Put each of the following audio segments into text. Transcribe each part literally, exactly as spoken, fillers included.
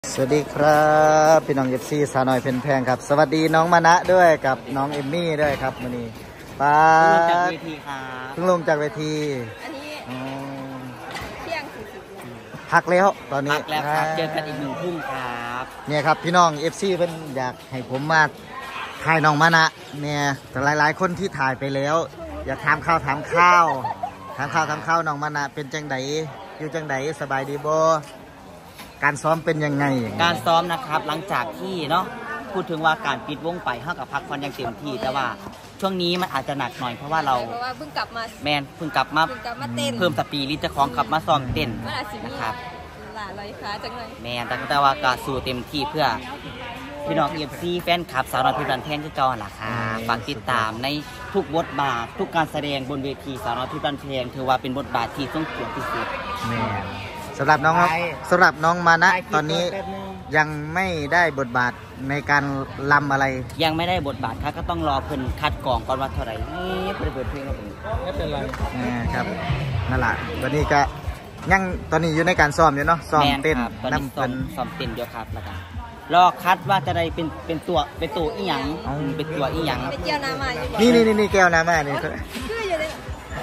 สวัสดีครับพี่น้องเอฟซีสาวน้อยเพนแพงครับสวัสดีน้องมานะด้วยกับน้องเอมมี่ด้วยครับวันนี้ป้าเพิ่งลงจากเวทีครับเพิ่งลงจากเวทีอันนี้เที่ยงสี่สิบพักแล้วตอนนี้พักแล้วครับเจอกันอีกหนึ่งทุ่มครับเนี่ยครับพี่น้องเอฟซีเพิ่นอยากให้ผมมาถ่ายน้องมานะเนี่ยแต่หลายๆคนที่ถ่ายไปแล้วอยากถามข้าวถามข้าวถามข้าวถามข้าวน้องมานะเป็นจังไดอยู่จังไดสบายดีบ่การซ้อมเป็นยังไงการซ้อมนะครับหลังจากที่เนาะพูดถึงว่าการปิดวงไปเท่ากับพักผ่อนอย่างเต็มที่แต่ว่าช่วงนี้มันอาจจะหนักหน่อยเพราะว่าเราเพราะว่าเพิ่งกลับมาแมนเพิ่งกลับมาเพิ่มสปีริตเจ้าของกลับมาซ้อมเต้นนะครับหลาลอยขาจังเลยแมนแต่ว่าก็สู้เต็มที่เพื่อพี่น้องเอฟซีแฟนคลับสาวน้อยเพชรบ้านแพงที่จอหล่ะค่ะฝากติดตามในทุกบทบาททุกการแสดงบนเวทีสาวน้อยเพชรบ้านแพงถือว่าเป็นบทบาทที่ต้องเกียรติที่สุดแม่สำหรับน้องสำหรับน้องมานะตอนนี้ยังไม่ได้บทบาทในการลำอะไรยังไม่ได้บทบาทครับก็ต้องรอเพิ่นคัดกรองก่อนว่าเท่าไหร่นี่เปิดเปิดเพลงครับผมไม่เป็นไรนะครับนั่นแหละวันนี้ก็ยังตอนนี้อยู่ในการซ้อมอยู่เนาะซ้อมเต้นน้ำเป็นซ้อมเต้นเดียวครับแล้วกันรอคัดว่าจะได้เป็นเป็นตัวเป็นตัวอีหยังเป็นตัวอีหยังเป็นแก้วน้ำมาอยู่นี่นี่นี่แก้วน้ำมานี่คืออยู่เลย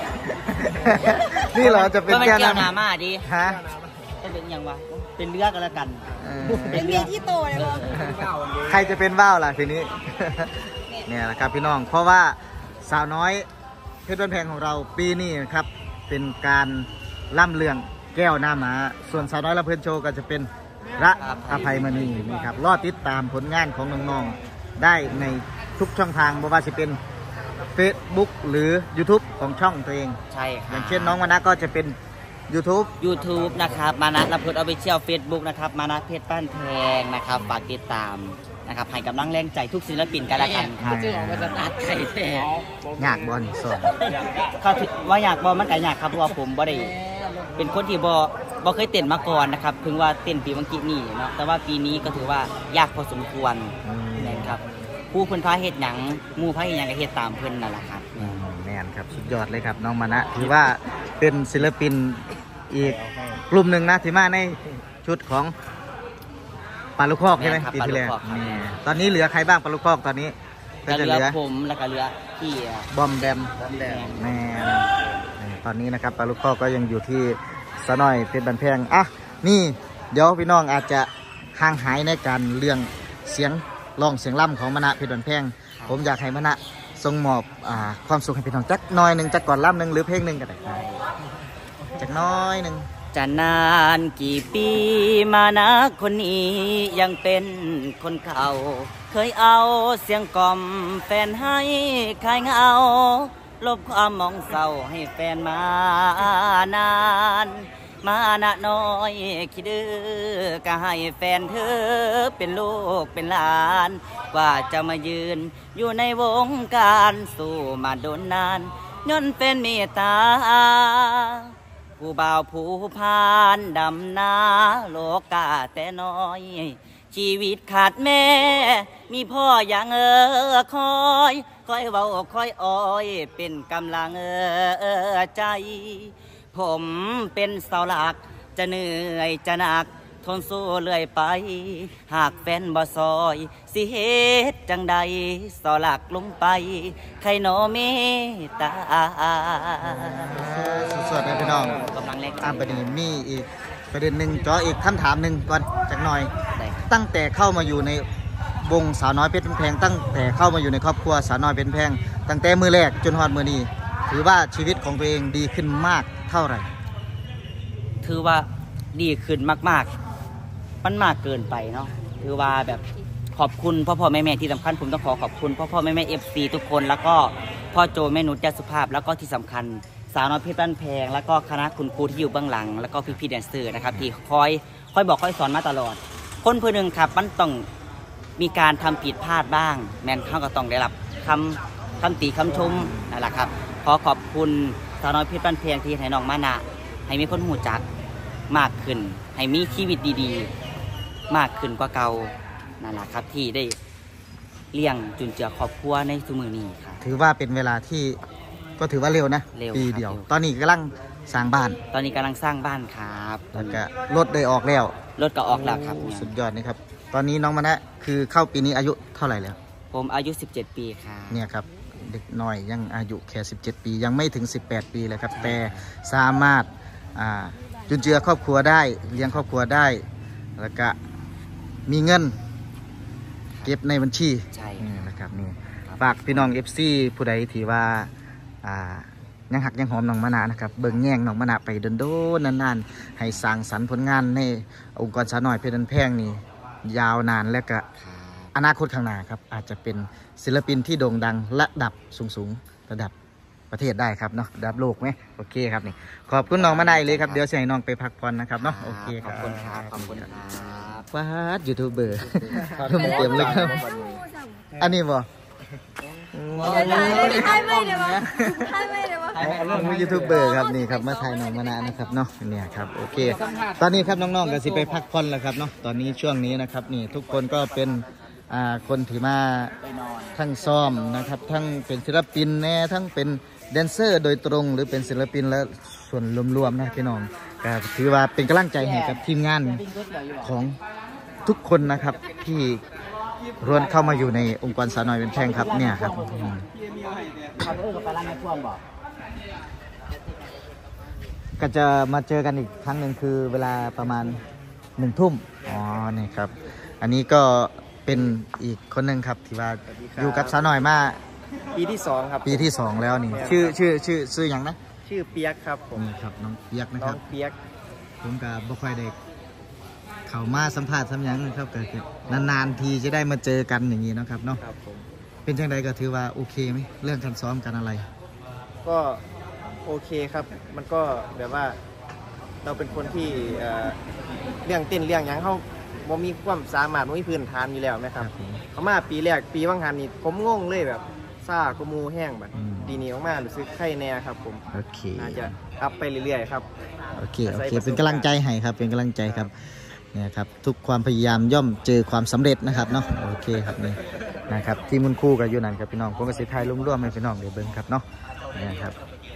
นี่เหรอจะเป็นแก้วน้ำมาดีฮะจะเป็นอย่างวะเป็นเลือกกันแล้วกันเป็นเมียที่โตเลยมั้งใครจะเป็นว่าวล่ะทีนี้เนี่ยแหละครับพี่น้องเพราะว่าสาวน้อยเพชรบ้านแพงของเราปีนี้ครับเป็นการล่ำเลืองแก้วหน้าม้าส่วนสาวน้อยละเพื่อนโชว์ก็จะเป็นระอภัยมณีนี่ครับรอติดตามผลงานของน้องๆได้ในทุกช่องทางไม่ว่าจะเป็น Facebook หรือ YouTube ของช่องตัวเองใช่ครับอย่างเช่นน้องมานะก็จะเป็น YouTube YouTube นะครับมานะรับผลเอาไปเชี่ยว Facebook นะครับมานะเพชรบ้านแพงนะครับฝากติดตามนะครับให้กำลังแรงใจทุกศิลปินกันละกันครับจะออกมาสตาร์ทไข่แท้อยากบอลสดเขาว่าอยากบอลมันไก่อยากครับเพราะว่าผมบ่ได้เป็นคนที่บ่บ่เคยเต้นมาก่อนนะครับถึงว่าเต้นปีเมื่อกี้นี่เนาะแต่ว่าปีนี้ก็ถือว่ายากพอสมควรนะครับผู้เพิ่นพาเฮ็ดหยังหมู่พาเฮ็ดหยังก็เฮ็ดตามเพิ่นนั่นแหละครับแม่นครับสุดยอดเลยครับน้องมานะถือว่าเป็นศิลปินอีกกลุ่มหนึ่งนะที่มาในชุดของปลาลูกคอกใช่ไหมปีที่แล้วตอนนี้เหลือใครบ้างปลาลูกคอกตอนนี้ก็เหลือผมแล้วก็เหลือพี่บอมแบมแม่ตอนนี้นะครับปลาลูกคอกก็ยังอยู่ที่สะน้อยเพชรบ้านแพงอ่ะนี่เดี๋ยวพี่น้องอาจจะห่างหายในการเรื่องเสียงร้องเสียงล่ำของมานะเพชรบ้านแพงผมอยากให้มานะทรงมอบความสุขให้พี่น้องจักน้อยหนึ่งจักก่อนล่ำหนึ่งหรือเพลงหนึ่งก็ได้จักน้อยหนึ่งจะนานกี่ปีมานะคนนี้ยังเป็นคนเก่าเคยเอาเสียงกล่อมแฟนให้คลายเหงาลบความมองเศร้าให้แฟนมานานมานะน้อยคิดดื้อก็ให้แฟนเธอเป็นลูกเป็นหลานกว่าจะมายืนอยู่ในวงการสู้มาโดนนานย้อนเป็นเมตตาผู้บ่าวผู้พานดำนาโลกาแต่น้อยชีวิตขาดแม่มีพ่ออย่างเออคอยคอยเว้าคอยอ้อยเป็นกำลังเออใจผมเป็นเสาหลักจะเหนื่อยจะหนักทนสู้เรื่อยไปหากแฟนบ่ซอยสิเหตุจังใดเสาหลักลงไปใครโนเมตาสวัสดีพี่น้องกำลังเล็กตามประเด็นมีอีกประเด็นหนึ่งจ่ออีกคำถามหนึ่งก่อนจักหน่อยตั้งแต่เข้ามาอยู่ในวงสาวน้อยเพชรแพงตั้งแต่เข้ามาอยู่ในครอบครัวสาวน้อยเพชรแพงตั้งแต่มือแรกจนฮอดมือนี้ถือว่าชีวิตของตัวเองดีขึ้นมากเท่าไหร่ถือว่าดีขึ้นมากๆมันมากเกินไปเนาะถือว่าแบบขอบคุณพ่อพ่อแม่แม่ที่สำคัญผมต้องขอขอบคุณพ่อพ่อแม่แม่เอฟซีทุกคนแล้วก็พ่อโจแม่นุชยาสุภาพแล้วก็ที่สำคัญสาวน้อยเพชรบ้านแพงแล้วก็คณะคุณครูที่อยู่เบื้องหลังแล้วก็พี่พี่แดนเซอร์นะครับที่คอยคอยบอกคอยสอนมาตลอดคนเพื่อนหนึ่งครับมันต้องมีการทำผิดพลาดบ้างแมนเขาก็ต้องได้รับคำคำติคำชมนั่นแหละครับขอขอบคุณสาวน้อยเพชรบ้านแพงที่ให้น้องมานะให้มีคนหูจักมากขึ้นให้มีชีวิตดีๆมากขึ้นกว่าเก่านั่นแหละครับที่ได้เลี้ยงจุนเจือครอบครัวในสมือนี้ครับถือว่าเป็นเวลาที่ก็ถือว่าเร็วนะปีเดียวตอนนี้กำลังสร้างบ้านตอนนี้กำลังสร้างบ้านครับแล้วก็รถได้ออกแล้วรถก็ออกแล้วครับโอ้สุดยอดนะครับตอนนี้น้องมณะคือเข้าปีนี้อายุเท่าไหร่แล้วผมอายุสิบเจ็ดปีครับเนี่ยครับเด็กน้อยยังอายุแค่สิบเจ็ดปียังไม่ถึงสิบแปดปีเลยครับแต่สามารถอ่าจุนเจือครอบครัวได้เลี้ยงครอบครัวได้แล้วก็มีเงินเก็บในบัญชีใช่นี่นะครับนี่ฝากพี่น้อง เอฟ ซี ผู้ใดที่ว่าอ่ายังหักยังหอมน้องมะนาวนะครับเบิ่งแย่งน้องมะนาวไปเดินโดนนานๆให้สร้างสรรค์ผลงานในองค์กรสาวน้อยเพชรบันแพงนี่ยาวนานและก็ครับอนาคตข้างหน้าครับอาจจะเป็นศิลปินที่โด่งดังระดับสูงๆระดับประเทศได้ครับเนาะระดับโลกไหมโอเคครับนี่ขอบคุณน้องมะนาวเลยครับเดี๋ยวจะให้น้องไปพักผ่อนนะครับเนาะโอเคคขรัอบบคุณครับขอบคุณครับว้าดยูทูบเบอร์เต็มเต็มเลยครับอันนี้บ่ถ่ายไม่เลยวะถ่ายไม่เลยวะมียูทูบเบอร์ครับนี่ครับมาถ่ายน้องมะนาวนะครับเนาะเนี่ยครับโอเค ตอนนี้ครับน้องๆก็สิไปพักผ่อนแล้วครับเนาะตอนนี้ช่วงนี้นะครับนี่ทุกคนก็เป็นอ่าคนที่มาทั้งซ้อมนะครับทั้งเป็นศิลปินแน่ทั้งเป็นแดนเซอร์โดยตรงหรือเป็นศิลปินและส่วนรวมๆนะพี่น้องก็ถือว่าเป็นกำลังใจให้กับทีมงานของทุกคนนะครับที่รวนเข้ามาอยู่ในองค์กรสาวน้อยเป็นแพงครับเนี่ยครับอืมก็จะมาเจอกันอีกครั้งหนึ่งคือเวลาประมาณหนึ่งทุ่มอ๋อนี่ครับอันนี้ก็เป็นอีกคนหนึ่งครับที่ว่าอยู่กับสาวน้อยมาปีที่สองครับปีที่สองแล้วนี่ชื่อชื่อชื่อชื่ออย่างนะชื่อเปียกครับผมนี่ครับน้องเปียกนะน้คอรังบเปียกผมกับบ่ค่อยได้เข้ามาสัมภาษณ์สัมยังนะครับก็คือนานๆทีจะได้มาเจอกันอย่างนี้เนาะครับเนาะครับผมเป็นจังไดก็ถือว่าโอเคไหมเรื่องการซ้อมกันอะไรก็โอเคครับ มันก็แบบว่าเราเป็นคนที่เอ่อเรื่องเต้นเรื่องหยังเขาบ่มีความสามารถบ่มีพื้นฐานอยู่แล้วไหมครับผมเขามาปีแรกปีว่างหันนี่ผมงงเลยแบบซ่ากมูแห้งแบบอืมปีนี้ออกมารู้สึกไข้แน่ครับผมโอเคน่าจะอัพไปเรื่อยๆครับโอเคโอเคเป็นกำลังใจให้ครับเป็นกำลังใจครับเนี่ยครับทุกความพยายามย่อมเจอความสำเร็จนะครับเนาะโอเคครับนี่นะครับที่มุนคู่กับยูนันครับพี่น้องผมก็สิทายร่วมๆให้พี่น้องเดี๋ยวเบิ่งครับเนาะเนี่ยครับ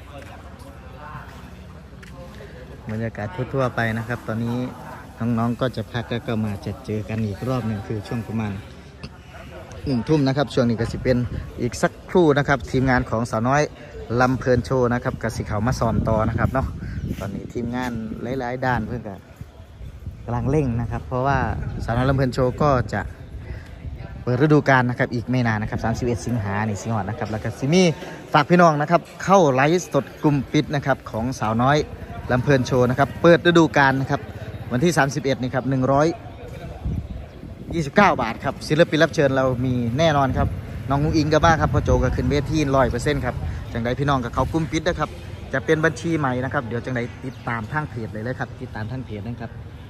บรรยากาศทั่วๆไปนะครับ ตอนนี้น้องๆก็จะพักแล้วก็มาจะเจอกันอีกรอบหนึ่งคือช่วงประมาณหนึ่งทุ่มนะครับช่วงนี้ก็สิเป็นอีกสักครู่นะครับทีมงานของสาวน้อยลำเพลินโชว์นะครับกสิเขามาสอนต่อนะครับเนาะตอนนี้ทีมงานหลายๆด้านเพื่อนกันกำลังเร่งนะครับ เพราะว่าสาวน้อยลำเพลินโชว์ก็จะเปิดฤดูกาลนะครับอีกไม่นานนะครับสามสิบเอ็ดสิงหานี่สิงหานะครับแล้วก็ซิมีฝากพี่น้องนะครับเข้าไลฟ์สดกลุ่มปิดนะครับของสาวน้อยลำเพลินโชว์นะครับเปิดฤดูกาลนะครับวันที่สามสิบเอ็ดนี่ครับหนึ่งร้อยยี่สิบเก้าบาทครับศิลปินรับเชิญเรามีแน่นอนครับน้องนุ้งอิงก็บ้าครับพ่อโจก็ขึ้นเวทีร้อยเปอร์เซ็นต์ครับจังไดพี่น้องกับเขากลุ่มปิดนะครับจะเป็นบัญชีใหม่นะครับเดี๋ยวจังไดติดตามทางเพจเลยเลยครับติดตามทางเพจนะครับ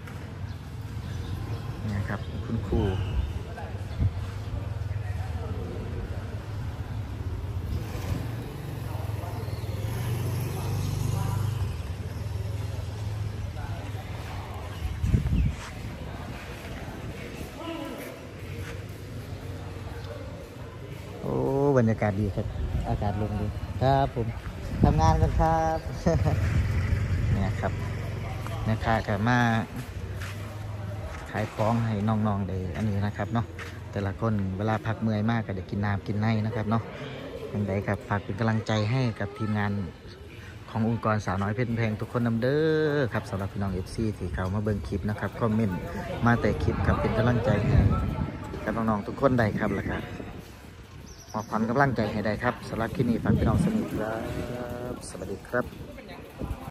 นี่ครับคุณครูโอ้บรรยากาศดีครับอากาศลมดีครับผมทำงานกันครับ เนี่ยครับนะคะกับมาขายของให้น้องๆได้อันนี้นะครับเนาะแต่ละคนเวลาพักเมื่อยมากก็ได้กินน้ำกินไนนะครับเนาะยังไงครับฝากเป็นกำลังใจให้กับทีมงานขององค์กรสาวน้อยเพชรแพงทุกคนนำเด้อครับสำหรับพี่น้องเอฟซีที่เขามาเบิ่งคลิปนะครับคอมเมนต์มาแต่คลิปครับเป็นกำลังใจให้กับน้องๆทุกคนได้ครับแล้วก็มอบความกำลังใจให้ได้ครับสำหรับคลิปนี้ฝากพี่น้องสนิทครับสวัสดีครับ